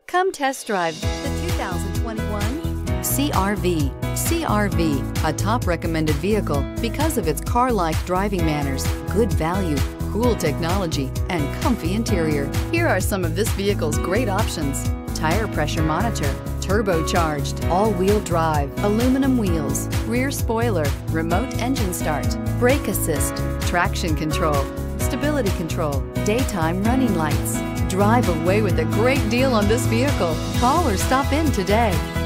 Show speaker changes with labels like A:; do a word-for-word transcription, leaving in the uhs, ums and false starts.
A: Come test drive the two thousand twenty-one C R V. C R V, a top recommended vehicle because of its car-like driving manners, good value, cool technology, and comfy interior. Here are some of this vehicle's great options: tire pressure monitor, turbocharged, all-wheel drive, aluminum wheels, rear spoiler, remote engine start, brake assist, traction control, stability control, daytime running lights. Drive away with a great deal on this vehicle. Call or stop in today.